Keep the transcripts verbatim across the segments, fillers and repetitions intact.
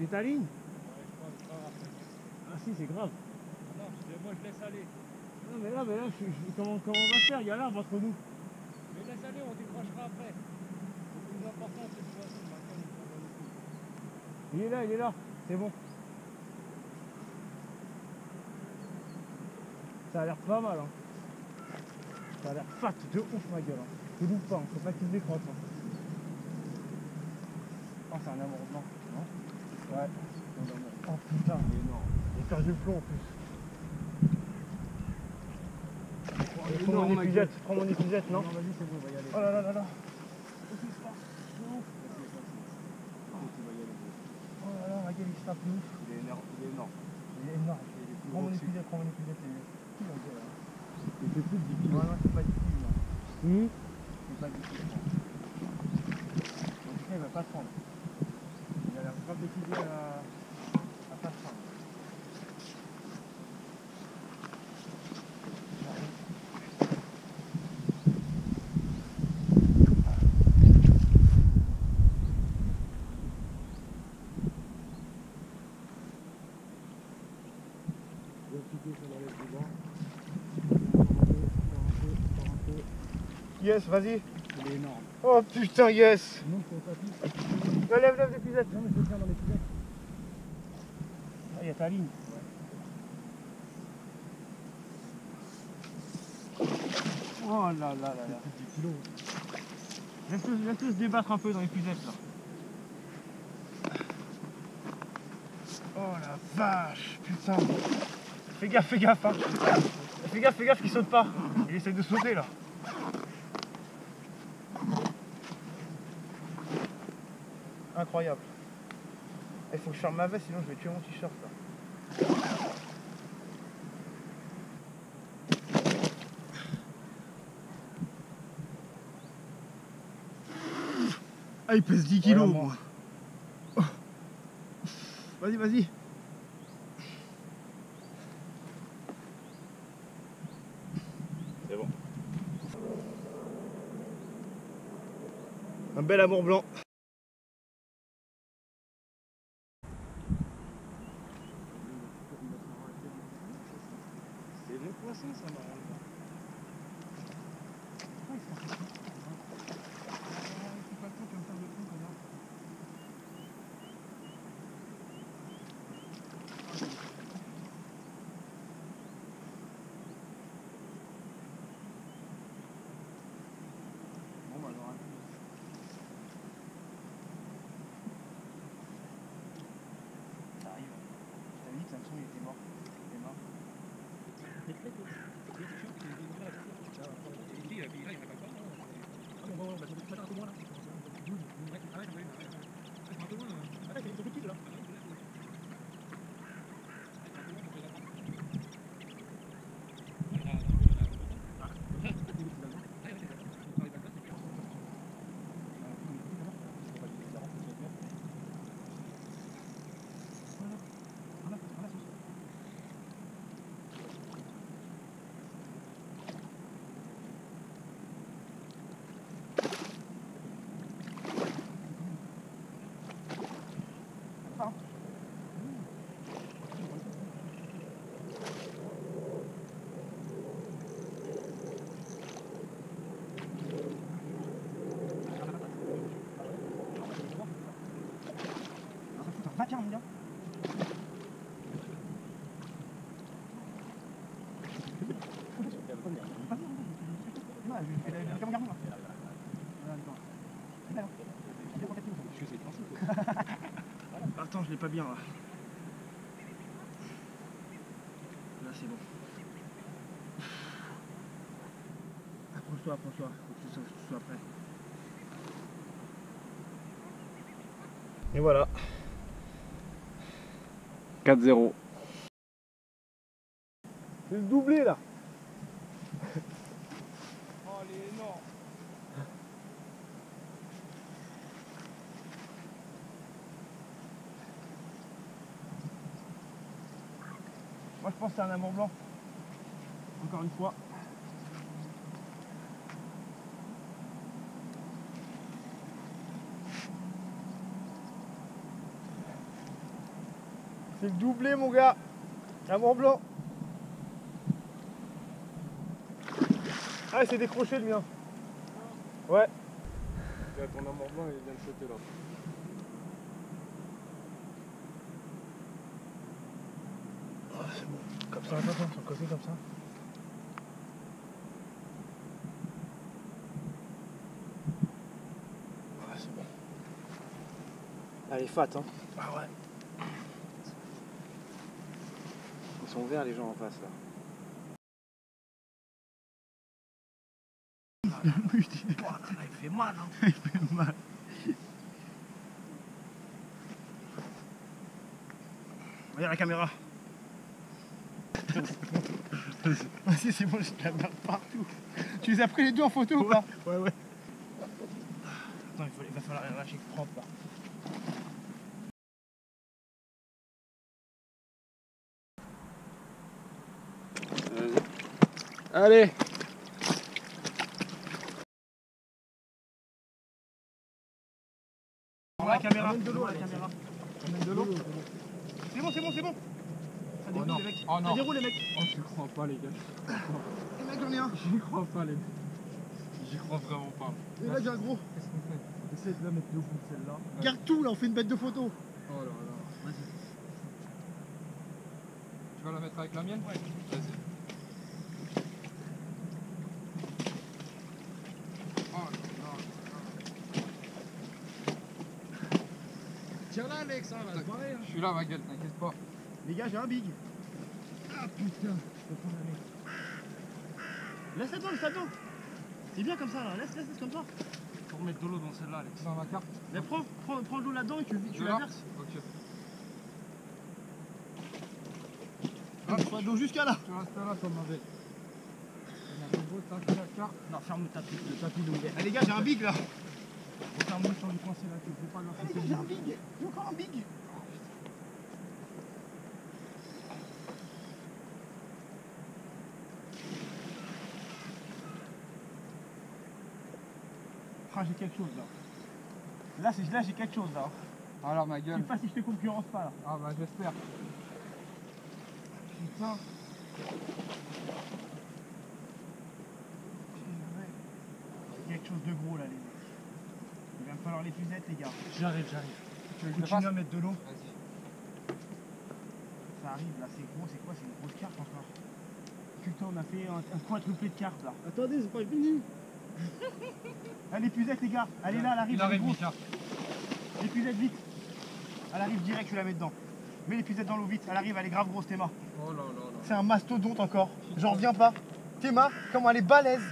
Il est ta ligne? Ouais, je crois, c'est pas grave. Ah si, c'est grave. Non, je- moi je laisse aller. Non mais là, mais là je, je- comment, comment on va faire? Il y a l'arbre entre nous. Mais laisse aller, on décrochera après. Le plus important, c'est le poisson. Maintenant, il faut dans le coup. Il est là, il est là. C'est bon. Ça a l'air pas mal. Hein. Ça a l'air fat de ouf, ma gueule. Hein. Je loupe pas, hein. Faut pas qu'il se décroche. Hein. Oh, c'est un amour blanc, non? Ouais. Oh putain, il est énorme. Il est perdu le plomb en plus. Oh, il est prends mon épuisette, prends mon épuisette, non? Non, vas-y, c'est bon, on va y aller. Oh là là là là. Oh là là, ma gueule, il se tape de ouf. Il est énorme. Il est énorme. Il est énorme. Prends mon épuisette, prends mon épuisette. Il fait plus de dix kilos. Ouais, ouais, c'est pas dix kilos. Hum C'est pas dix kilos. En tout cas, il va pas se prendre. Il a l'air grave décidé à, à pas se prendre. Yes, vas-y. Il est énorme. Oh putain, yes. Non, c'est pas plus. Lève, lève, lève l'épuisette. Non, mais je le tiens dans les pilettes. Ah, il y a ta ligne. Ouais. Oh là là là là. dix kilos. Laisse-le laisse se débattre un peu dans l'épuisette là. Oh la vache, putain. Fais gaffe, fais gaffe. Hein. Fais gaffe, fais gaffe qu'il saute pas. Il essaie de sauter là. Incroyable. Il faut que je ferme ma veste, sinon je vais tuer mon t-shirt là. Ah, il pèse dix kilos. Ouais, Oh. Vas-y, vas-y. C'est bon. Un bel amour blanc. C'est le poisson, ça m'a rendu. Bon, bah, alors, ça arrive. Je t'avais dit que Samson il était mort. Il est mort. Va tiens, mon gars. Attends, je l'ai pas bien là. Là c'est bon. Approche-toi, approche-toi. Faut que tu sois, tu sois prêt. Et voilà. quatre zéro. C'est le doublé là. Oh, il est énorme. Moi je pense que c'est un amour blanc. Encore une fois. C'est le doublé, mon gars. À Mont Blanc. Ah, c'est décroché le mien. Ouais. Là, ton amour blanc, il vient de sauter là. Oh, c'est bon. Comme ça, attends, attends, sur le côté comme ça. Ah, c'est bon. Elle est fat, hein. Ah ouais. Ils sont verts les gens en face là. Il fait mal, hein. Il fait mal. Regarde la caméra. Vas-y, c'est bon, je te la merde partout. Tu les as pris les deux en photo ou pas? Ouais, ouais. Attends, il, faut, il va falloir les lâcher propre là. Allez. La caméra. Amène de l'eau, la caméra. Amène de l'eau. C'est bon, c'est bon, c'est bon. Ça déroule, oh les mecs. Oh Ça déroule, les mecs. Oh, je crois pas, les gars. Les mecs, j'en ai un. J'y crois pas, les mecs. J'y crois vraiment pas. Et là, j'ai un gros. Qu'est-ce qu'on fait? Essaye de la mettre de bout, celle-là. Garde tout, là, on fait une bête de photo. Oh là là. Vas-y. Tu vas la mettre avec la mienne? Ouais. Vas-y. Tiens-la, Alex, hein, va se barrer. Hein. Je suis là, ma gueule, t'inquiète pas. Les gars, j'ai un big. Ah putain. Laisse là-dedans, laisse là-dedans. C'est bien comme ça, là. Laisse, laisse, laisse comme ça. Faut remettre de l'eau dans celle-là, Alex. Dans ma carte. Mais prends, prends, prends de l'eau là-dedans et tu, tu la verses. Ok. Ah, pas d'eau jusqu'à là. Tu restes là, comme avec. On a un beau tapis la carte. Non, ferme le tapis, le tapis d'eau. Eh les gars, j'ai un big là. Ferme-le sur le coincé là, tu fais pas Ah, les gars, j'ai un big. J'ai encore un big. Ah, j'ai quelque chose là. Là, c'est là, j'ai quelque chose là. Alors, ma Je gueule. sais pas si je te concurrence pas là. Ah, bah, j'espère. Putain. J'ai quelque chose de gros là, les mecs. Il va me falloir les fusettes, les gars. J'arrive, j'arrive. Tu veux que je le Continue fasse? à mettre de l'eau. Vas-y. Ça arrive là, c'est gros, c'est quoi? C'est une grosse carte encore. Putain, on a fait un, un quadruplé de cartes là. Attendez, c'est pas fini. Allez, fusettes, les gars. Allez là, elle arrive. Il elle est arrive, grosse. Mika. Les fusettes, vite. Elle arrive direct, tu la mets dedans. Mets les fusettes dans l'eau vite. Elle arrive, elle est grave grosse, Théma. Oh là là là. C'est un mastodonte encore. J'en reviens pas. Théma, comment elle est balèze.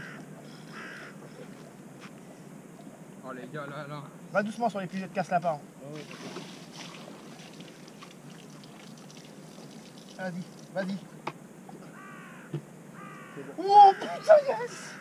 Oh, les gars, là, là. Va doucement sur les fusettes, casse la part. Ah ouais. Vas-y, vas-y. Oh putain, yes.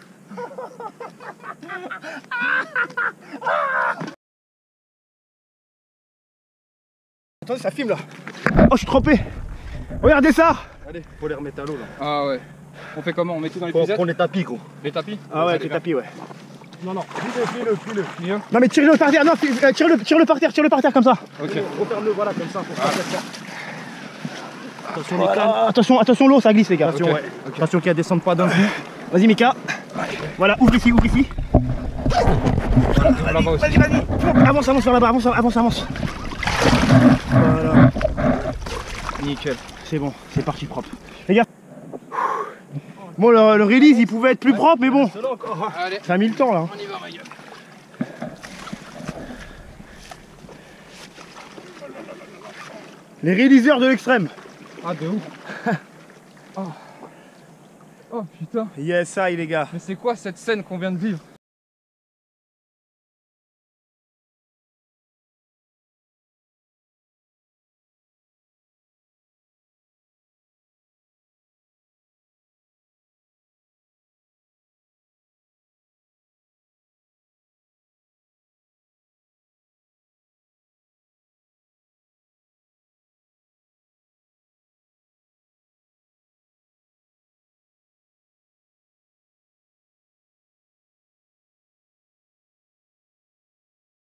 Attendez, ça filme là. Oh, je suis trempé. Regardez ça. Allez, faut les remettre à l'eau là. Ah ouais. On fait comment? On met tout dans les Faut puzettes? prendre les tapis, gros. Les tapis? Ah ouais, avec les tapis, ouais. Non, non, plie-le, plie-le, plie-le. Non mais tire-le par terre, non, euh, tire-le tire-le par terre, tire-le par terre comme ça. Ok. Referme-le, voilà, comme ça. Ah. Attention, les Voilà, cannes. attention, attention l'eau, ça glisse les gars. Attention, Ok, ouais. ok. Attention qu'elle descende pas d'un coup. Vas-y Mika. Voilà, ouvre ici, ouvre ici. Là-bas aussi. Vas-y, vas-y. Avance, avance vers là-bas, avance, avance, avance. Voilà. Nickel. C'est bon, c'est parti propre. Les gars. Bon, le, le release il pouvait être plus propre, mais bon, Allez, ça a mis le temps là. on y va, ma gueule. Les réaliseurs de l'extrême. Ah, de ouf. Oh. Oh putain. Yes, ça, les gars. Mais c'est quoi cette scène qu'on vient de vivre?